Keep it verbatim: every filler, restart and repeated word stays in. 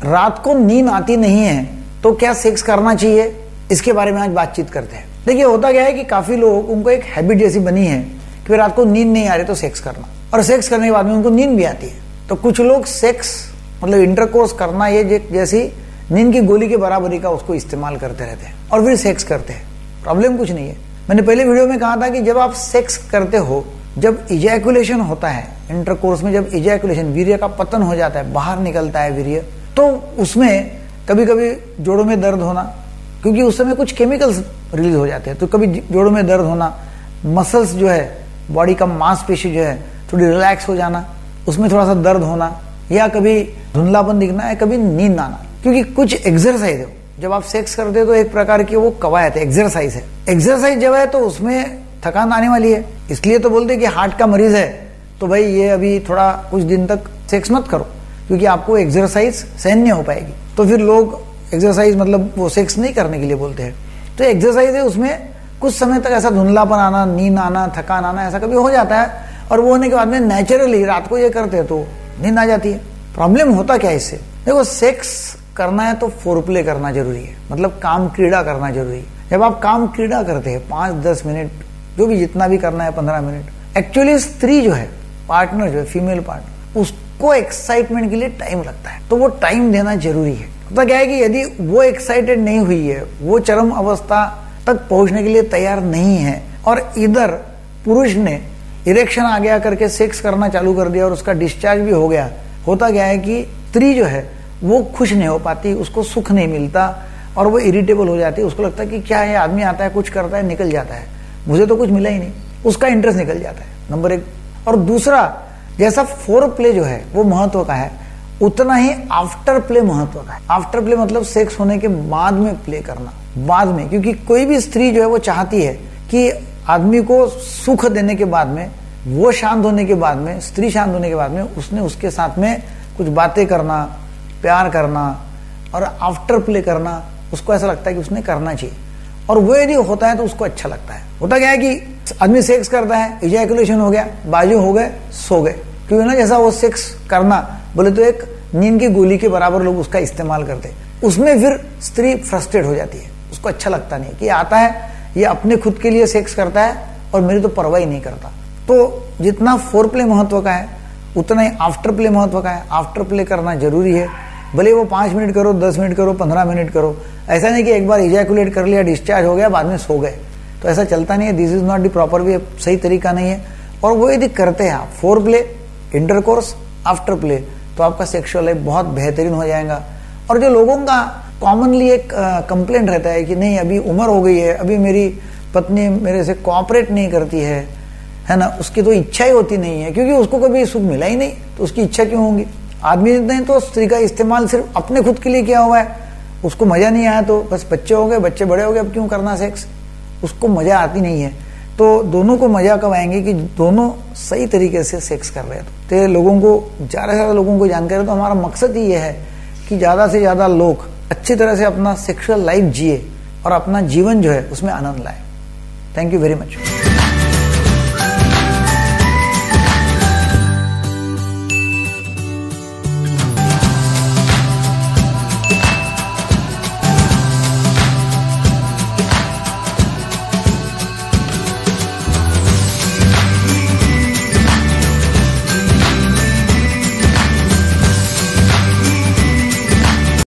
रात को नींद आती नहीं है तो क्या सेक्स करना चाहिए, इसके बारे में आज बातचीत करते हैं। देखिए होता क्या है कि काफी लोग, उनको एक हैबिट जैसी बनी है कि रात को नींद नहीं आ रही तो सेक्स करना, और सेक्स करने के बाद में उनको नींद भी आती है। तो कुछ लोग सेक्स मतलब इंटरकोर्स करना ये जैसी नींद की गोली के बराबरी का उसको इस्तेमाल करते रहते हैं और फिर सेक्स करते हैं। प्रॉब्लम कुछ नहीं है। मैंने पहले वीडियो में कहा था कि जब आप सेक्स करते हो, जब इजैकुलेशन होता है इंटरकोर्स में, जब इजैकुलेशन वीर्य का पतन हो जाता है, बाहर निकलता है वीर्य, तो उसमें कभी कभी जोड़ों में दर्द होना, क्योंकि उस समय कुछ केमिकल्स रिलीज हो जाते हैं, तो कभी जोड़ों में दर्द होना, मसल्स जो है, बॉडी का मांसपेशी जो है थोड़ी रिलैक्स हो जाना, उसमें थोड़ा सा दर्द होना, या कभी धुंधलापन दिखना है, कभी नींद आना। क्योंकि कुछ एक्सरसाइज है, जब आप सेक्स करते हो तो एक प्रकार की वो कवायद है, एक्सरसाइज है। एक्सरसाइज जब है तो उसमें थकान आने वाली है, इसलिए तो बोलते हैं कि हार्ट का मरीज है तो भाई ये अभी थोड़ा कुछ दिन तक सेक्स मत करो, क्योंकि आपको एक्सरसाइज सहन नहीं हो पाएगी। तो फिर लोग एक्सरसाइज मतलब वो सेक्स नहीं करने के लिए बोलते हैं। तो एक्सरसाइज है, उसमें कुछ समय तक ऐसा धुंधलापन आना, नींद आना, थकान आना, ऐसा कभी हो जाता है, और वो होने के बाद में नेचुरली रात को ये करते हैं तो नींद आ जाती है। प्रॉब्लम होता क्या है इससे? देखो, सेक्स करना है तो फोरप्ले करना जरूरी है, मतलब काम क्रीड़ा करना जरूरी है। जब आप काम क्रीड़ा करते हैं पांच दस मिनट, जो भी जितना भी करना है, पंद्रह मिनट, एक्चुअली स्त्री जो है, पार्टनर जो है, फीमेल पार्टनर, उसको एक्साइटमेंट के लिए टाइम लगता है, तो वो टाइम देना जरूरी है। तो क्या है कि यदि वो एक्साइटेड नहीं हुई है, वो चरम अवस्था तक पहुंचने के लिए तैयार नहीं है, और इधर पुरुष ने इरेक्शन आ गया करके सेक्स करना चालू कर दिया और उसका डिस्चार्ज भी हो गया, होता क्या है कि स्त्री जो है वो खुश नहीं हो पाती, उसको सुख नहीं मिलता, और वो इरिटेबल हो जाती है। उसको लगता है कि क्या है, आदमी आता है, कुछ करता है, निकल जाता है, मुझे तो कुछ मिला ही नहीं, उसका इंटरेस्ट निकल जाता है, नंबर एक। और दूसरा, जैसा फोर प्ले जो है वो महत्व का है, उतना ही आफ्टर प्ले महत्व का है। आफ्टर प्ले मतलब सेक्स होने के बाद में प्ले करना, बाद में, क्योंकि कोई भी स्त्री जो है वो चाहती है कि आदमी को सुख देने के बाद में, वो शांत होने के बाद में, स्त्री शांत होने के बाद में, उसने उसके साथ में कुछ बातें करना, प्यार करना और आफ्टर प्ले करना, उसको ऐसा लगता है कि उसने करना चाहिए, और वो यदि होता है तो उसको अच्छा लगता है। होता क्या है कि आदमी सेक्स करता है, इजैकुलेशन हो गया, बाजू हो गए, सो गए, क्योंकि ना जैसा वो सेक्स करना बोले तो एक नींद की गोली के बराबर लोग उसका इस्तेमाल करते हैं। उसमें फिर स्त्री फ्रस्ट्रेट हो जाती है, उसको अच्छा लगता नहीं कि आता है, ये अपने खुद के लिए सेक्स करता है और मेरी तो परवाह ही नहीं करता। तो जितना फोर प्ले महत्व का है उतना ही आफ्टर प्ले महत्व का है। आफ्टर प्ले करना जरूरी है, भले वो पांच मिनट करो, दस मिनट करो, पंद्रह मिनट करो। ऐसा नहीं कि एक बार इजैकुलेट कर लिया, डिस्चार्ज हो गया, बाद में सो गए, तो ऐसा चलता नहीं है। This is not the proper way, सही तरीका नहीं है। और वो यदि करते हैं आप foreplay, intercourse, after play, तो आपका सेक्सुअल लाइफ बहुत बेहतरीन हो जाएगा। और जो लोगों का कॉमनली एक कंप्लेंट रहता है कि नहीं अभी उम्र हो गई है, अभी मेरी पत्नी मेरे से कोऑपरेट नहीं करती है, है ना, उसकी तो इच्छा ही होती नहीं है, क्योंकि उसको कभी सुख मिला ही नहीं, तो उसकी इच्छा क्यों होगी? आदमी ने तो स्त्री का इस्तेमाल सिर्फ अपने खुद के लिए किया हुआ है, उसको मजा नहीं आया तो बस बच्चे हो गए, बच्चे बड़े हो गए, अब क्यों करना सेक्स, उसको मजा आती नहीं है। तो दोनों को मजा कब आएंगे कि दोनों सही तरीके से सेक्स कर रहे हैं। तो लोगों को, ज्यादा से ज्यादा लोगों को जानकारी, तो हमारा मकसद ही यह है कि ज्यादा से ज्यादा लोग अच्छी तरह से अपना सेक्सुअल लाइफ जिए और अपना जीवन जो है उसमें आनंद लाए। Thank you very much.